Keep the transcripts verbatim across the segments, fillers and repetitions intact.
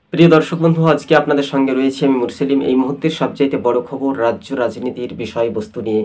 প্রিয় দর্শক বন্ধু, আজকে আপনাদের সঙ্গে রয়েছে আমি মুরসেলিম। এই মুহূর্তের সবচাইতে বড় খবর রাজ্য রাজনীতির বিষয়বস্তু নিয়ে।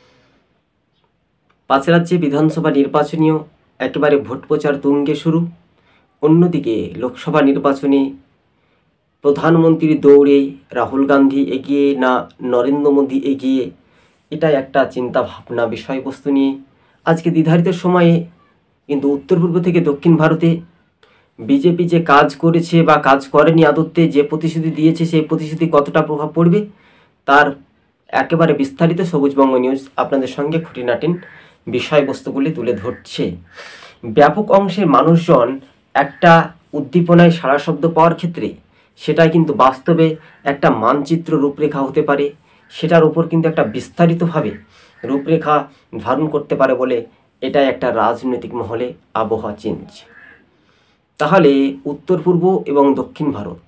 পাঁচ রাজ্যে বিধানসভা নির্বাচনীয় একেবারে ভোট প্রচার তুঙ্গে শুরু। অন্যদিকে লোকসভা নির্বাচনে প্রধানমন্ত্রী দৌড়ে রাহুল গান্ধী এগিয়ে না নরেন্দ্র মোদী এগিয়ে, এটা একটা চিন্তা ভাবনা বিষয়বস্তু নিয়ে আজকে নির্ধারিত সময়ে কিন্তু উত্তর পূর্ব থেকে দক্ষিণ ভারতে বিজেপি যে কাজ করেছে বা কাজ করেনি, আদতে যে প্রতিশ্রুতি দিয়েছে সেই প্রতিশ্রুতি কতটা প্রভাব পড়বে তার একেবারে বিস্তারিত সবুজবঙ্গ নিউজ আপনাদের সঙ্গে খুঁটিনাটিন বিষয়বস্তুগুলি তুলে ধরছে। ব্যাপক অংশের মানুষজন একটা উদ্দীপনায় সাড়া শব্দ পাওয়ার ক্ষেত্রে সেটা কিন্তু বাস্তবে একটা মানচিত্র রূপরেখা হতে পারে, সেটার উপর কিন্তু একটা বিস্তারিতভাবে রূপরেখা ধারণ করতে পারে বলে এটাই একটা রাজনৈতিক মহলে আবহাওয়া চেঞ্জ। তাহলে উত্তর পূর্ব এবং দক্ষিণ ভারত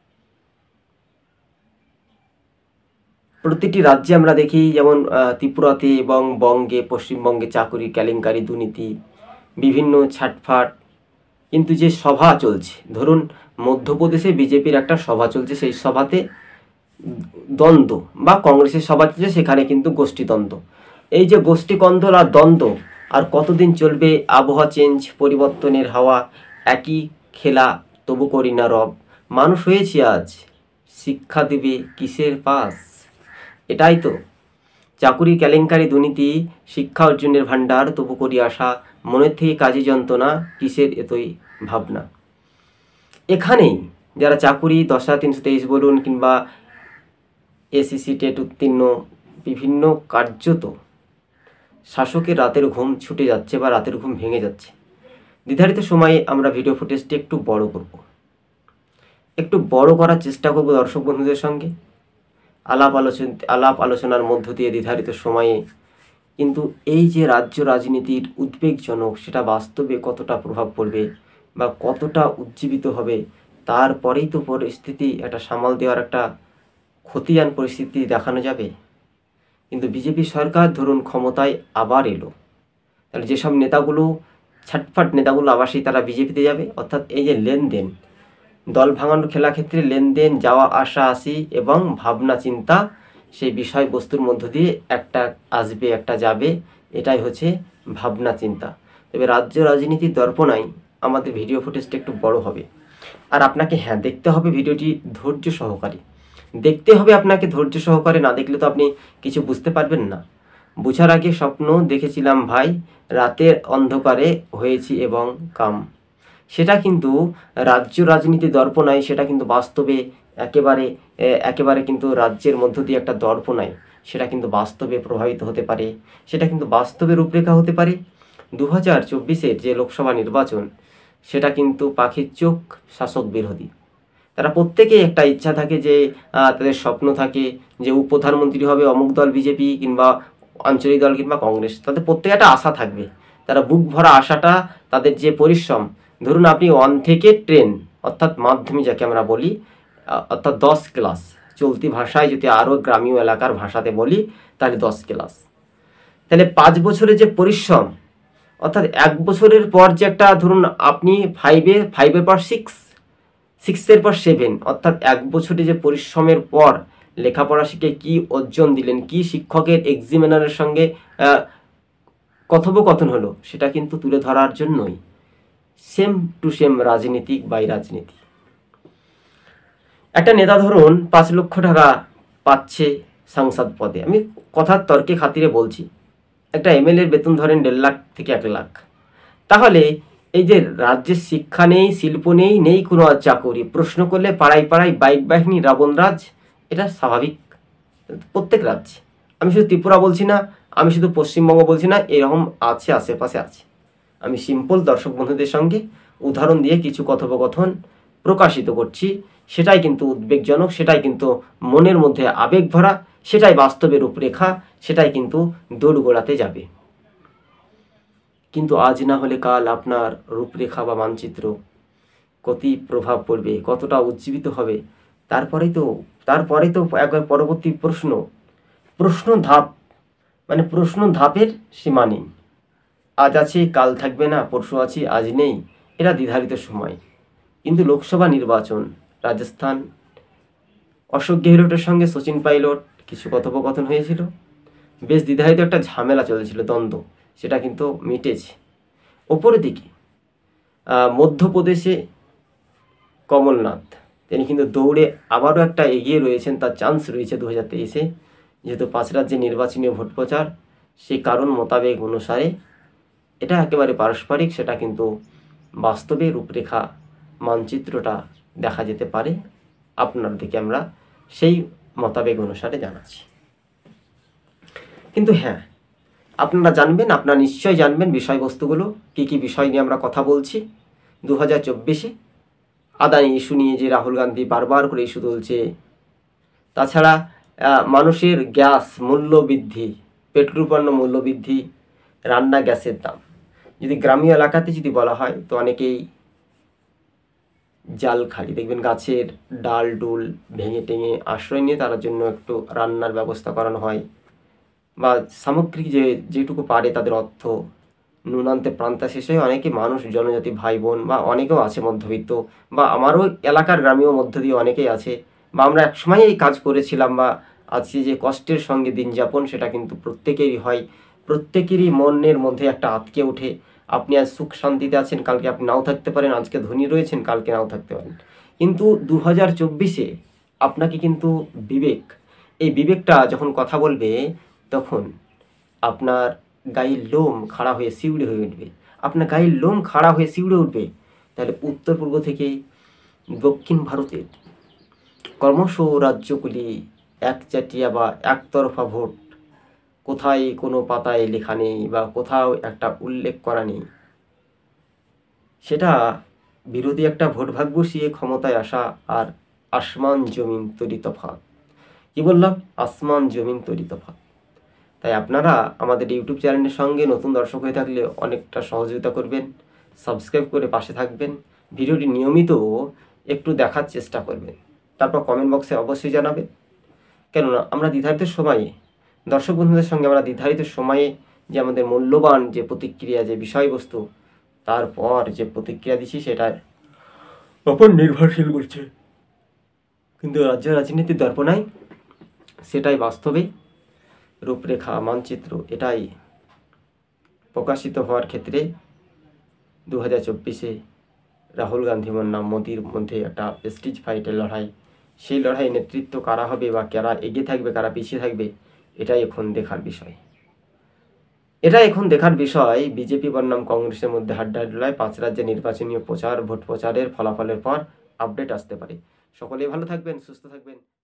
প্রতিটি রাজ্যে আমরা দেখি, যেমন ত্রিপুরাতে এবং বঙ্গে পশ্চিমবঙ্গে চাকুরি কেলেঙ্কারি দুর্নীতি বিভিন্ন ছাটফাট, কিন্তু যে সভা চলছে, ধরুন মধ্যপ্রদেশে বিজেপির একটা সভা চলছে, সেই সভাতে দ্বন্দ্ব বা কংগ্রেসের সভা চলছে, সেখানে কিন্তু গোষ্ঠীদ্বন্দ্ব। এই যে গোষ্ঠীকন্দল আর দ্বন্দ্ব আর কতদিন চলবে? আবহাওয়া চেঞ্জ, পরিবর্তনের হাওয়া, একই খেলা তবু করি না রব। মানুষ হয়েছি আজ, শিক্ষা দেবে কিসের পাস? এটাই তো চাকুরি কেলেঙ্কারি দুর্নীতি, শিক্ষা অর্জনের ভাণ্ডার তবু করি আশা, মনের থেকে কাজে যন্ত্রণা কিসের এতই ভাবনা। এখানেই যারা চাকুরি দশ হাজার তিনশো তেইশ বলুন কিংবা এসিসি টেট উত্তীর্ণ, বিভিন্ন কার্যত শাসকের রাতের ঘুম ছুটে যাচ্ছে বা রাতের ঘুম ভেঙে যাচ্ছে। নির্ধারিত সময়ে আমরা ভিডিও ফুটেজটি একটু বড় করব, একটু বড় করার চেষ্টা করব দর্শক বন্ধুদের সঙ্গে আলাপ আলোচনা আলাপ আলোচনার মধ্য দিয়ে নির্ধারিত সময়ে। কিন্তু এই যে রাজ্য রাজনীতির উদ্বেগজনক, সেটা বাস্তবে কতটা প্রভাব পড়বে বা কতটা উজ্জীবিত হবে, তারপরেই তো পরিস্থিতি একটা সামাল দেওয়ার একটা ক্ষতিয়ান পরিস্থিতি দেখানো যাবে। কিন্তু বিজেপি সরকার ধরুন ক্ষমতায় আবার এলো, তাহলে যেসব নেতাগুলো ছাটফাট নেতাগুলো আবার সেই তারা বিজেপিতে যাবে। অর্থাৎ এই যে লেনদেন, দল ভাঙানোর খেলা ক্ষেত্রে লেনদেন, যাওয়া আসা আসি এবং ভাবনা চিন্তা, সেই বিষয়বস্তুর মধ্য দিয়ে একটা আসবে একটা যাবে, এটাই হচ্ছে ভাবনা চিন্তা। তবে রাজ্য রাজনীতির দর্পণায় আমাদের ভিডিও ফুটেজটা একটু বড় হবে, আর আপনাকে হ্যাঁ দেখতে হবে ভিডিওটি ধৈর্য সহকারে দেখতে হবে আপনাকে ধৈর্য সহকারে, না দেখলে তো আপনি কিছু বুঝতে পারবেন না। বুঝার আগে স্বপ্ন দেখেছিলাম ভাই, রাতের অন্ধকারে হয়েছি এবং কাম, সেটা কিন্তু রাজ্য রাজনীতি দর্পণায়, সেটা কিন্তু বাস্তবে একেবারে একেবারে কিন্তু রাজ্যের মধ্য দিয়ে একটা দর্পণায়, সেটা কিন্তু বাস্তবে প্রভাবিত হতে পারে, সেটা কিন্তু বাস্তবে রূপরেখা হতে পারে। দু হাজার চব্বিশের যে লোকসভা নির্বাচন, সেটা কিন্তু পাখির চোখ শাসক বিরোধী। তারা প্রত্যেকেই একটা ইচ্ছা থাকে যে তাদের স্বপ্ন থাকে যে প্রধানমন্ত্রী হবে অমুক দল বিজেপি কিংবা আঞ্চলিক দল কিংবা কংগ্রেস, তাদের প্রত্যেকে একটা আশা থাকবে। তারা বুক ভরা আশাটা, তাদের যে পরিশ্রম, ধরুন আপনি ওয়ান থেকে টেন অর্থাৎ মাধ্যমিক যাকে আমরা বলি, অর্থাৎ দশ ক্লাস, চলতি ভাষায় যদি আরও গ্রামীণ এলাকার ভাষাতে বলি তাহলে দশ ক্লাস, তাহলে পাঁচ বছরের যে পরিশ্রম, অর্থাৎ এক বছরের পর যে একটা ধরুন আপনি ফাইভে ফাইভের পর সিক্স, সিক্সের পর সেভেন, অর্থাৎ এক বছরে যে পরিশ্রমের পর লেখাপড়া শিখে কী অর্জন দিলেন, কি শিক্ষকের এক্সামিনারের সঙ্গে কথোপকথন হলো, সেটা কিন্তু তুলে ধরার জন্যই সেম টু সেম রাজনীতিক বাই রাজনীতি। একটা নেতা ধরুন পাঁচ লক্ষ টাকা পাচ্ছে সাংসদ পদে, আমি কথার তর্কে খাতিরে বলছি, একটা এমএলএর বেতন ধরেন দেড় লাখ থেকে এক লাখ, তাহলে এই যে রাজ্যের শিক্ষা নেই, শিল্প নেই, নেই কোনো চাকুরি, প্রশ্ন করলে পাড়ায় পাড়ায় বাইক বাহিনী রাবণরাজ, এটা স্বাভাবিক প্রত্যেক রাজ্যে। আমি শুধু ত্রিপুরা বলছি না, আমি শুধু পশ্চিমবঙ্গ বলছি না, এরকম আছে, আশেপাশে আছে। আমি সিম্পল দর্শক বন্ধুদের সঙ্গে উদাহরণ দিয়ে কিছু কথোপকথন প্রকাশিত করছি, সেটাই কিন্তু উদ্বেগজনক, সেটাই কিন্তু মনের মধ্যে আবেগ ভরা, সেটাই বাস্তবের রূপরেখা, সেটাই কিন্তু দোরগোড়াতে যাবে। কিন্তু আজ না হলে কাল আপনার রূপরেখা বা মানচিত্র কত প্রভাব পড়বে, কতটা উজ্জীবিত হবে, তারপরেই তো তারপরে তো একবার পরবর্তী প্রশ্ন প্রশ্ন ধাপ, মানে প্রশ্ন ধাপের সীমা নেই। আজ আছে কাল থাকবে না, পরশু আছে আজ নেই, এটা নির্ধারিত সময়। কিন্তু লোকসভা নির্বাচন রাজস্থান, অশোক গেহলোটের সঙ্গে সচিন পাইলট কিছু কথোপকথন হয়েছিল, বেশ দ্বিধায়িত একটা ঝামেলা চলেছিল, দ্বন্দ্ব, সেটা কিন্তু মিটেছে। ওপরের দিকে মধ্যপ্রদেশে কমলনাথ, তিনি কিন্তু দৌড়ে আবারও একটা এগিয়ে রয়েছেন, তার চান্স রয়েছে দু হাজার তেইশে, যেহেতু পাঁচ রাজ্যে নির্বাচনীয় ভোট প্রচার, সেই কারণ মোতাবেক অনুসারে এটা একেবারে পারস্পরিক, সেটা কিন্তু বাস্তবে রূপরেখা মানচিত্রটা দেখা যেতে পারে আপনার দিকে, আমরা সেই মোতাবেক অনুসারে জানাচ্ছি। কিন্তু হ্যাঁ, আপনারা জানবেন, আপনারা নিশ্চয়ই জানবেন বিষয়বস্তুগুলো, কী কী বিষয় নিয়ে আমরা কথা বলছি। দু হাজার চব্বিশে আদানি ইস্যু নিয়ে যে রাহুল গান্ধী বারবার করে ইস্যু তুলছে, তাছাড়া মানুষের গ্যাস মূল্য বৃদ্ধি, পেট্রোল পণ্য মূল্য বৃদ্ধি, রান্না গ্যাসের দাম, যদি গ্রামীণ এলাকাতে যদি বলা হয় তো অনেকেই জাল খালি দেখবেন, গাছের ডাল ডুল ভেঙে টেঙে আশ্রয় নিয়ে তার জন্য একটু রান্নার ব্যবস্থা করানো হয়, বা সামগ্রিক যে যেটুকু পারে তাদের অর্থ নুনান্তে প্রান্তা শেষে অনেকে মানুষ জনজাতি ভাই বোন বা অনেকেও আছে মধ্যবিত্ত, বা আমারও এলাকার গ্রামীয় মধ্য দিয়ে অনেকেই আছে, বা আমরা একসময় এই কাজ করেছিলাম, বা আজকে যে কষ্টের সঙ্গে দিন যাপন সেটা কিন্তু প্রত্যেকেরই হয়, প্রত্যেকেরই মনের মধ্যে একটা আটকে ওঠে। আপনি আজ সুখ শান্তিতে আছেন, কালকে আপনি নাও থাকতে পারেন, আজকে ধনী রয়েছেন, কালকে নাও থাকতে পারেন। কিন্তু দু হাজার চব্বিশে আপনাকে কিন্তু বিবেক, এই বিবেকটা যখন কথা বলবে তখন আপনার গায়ের লোম খাড়া হয়ে শিউড়ে হয়ে উঠবে, আপনার গায়ের লোম খাড়া হয়ে শিউড়ে উঠবে। তাহলে উত্তর পূর্ব থেকে দক্ষিণ ভারতের ক্রমশ রাজ্যগুলি একচাটিয়া বা একতরফা ভোট, কোথায় কোনো পাতায় লেখা নেই বা কোথাও একটা উল্লেখ করা নেই, সেটা বিরোধী একটা ভোট ভাগ বসিয়ে ক্ষমতায় আসা আর আসমান জমিন তৈরি তফাৎ। কি বললাম? আসমান জমিন তৈরি তফাৎ। তাই আপনারা আমাদের ইউটিউব চ্যানেলের সঙ্গে নতুন দর্শক হয়ে থাকলে অনেকটা সহযোগিতা করবেন, সাবস্ক্রাইব করে পাশে থাকবেন, ভিডিওটি নিয়মিত একটু দেখার চেষ্টা করবেন, তারপর কমেন্ট বক্সে অবশ্যই জানাবেন। কেননা আমরা নির্ধারিত সময়ে দর্শক বন্ধুদের সঙ্গে আমরা নির্ধারিত সময়ে যে আমাদের মূল্যবান যে প্রতিক্রিয়া, যে বিষয়বস্তু, তারপর যে প্রতিক্রিয়া দিচ্ছি সেটার ওপর নির্ভরশীল করছে। কিন্তু রাজ্য রাজনীতির দর্পণায় সেটাই বাস্তবে রূপরেখা মানচিত্র, এটাই প্রকাশিত হওয়ার ক্ষেত্রে দু হাজার চব্বিশে রাহুল গান্ধী বনাম মোদির মধ্যে একটা প্রেস্টিজ ফাইটের লড়াই, সেই লড়াই নেতৃত্ব কারা হবে বা কারা এগিয়ে থাকবে কারা পিছিয়ে থাকবে, এটাই এখন দেখার বিষয়। এটা এখন দেখার বিষয় বিজেপি বনাম কংগ্রেসের মধ্যে হাড্ডাহাড্ডি লড়াই, পাঁচ রাজ্যে নির্বাচনীয় প্রচার ভোট প্রচারের ফলাফলের পর আপডেট আসতে পারে। সকলেই ভালো থাকবেন, সুস্থ থাকবেন।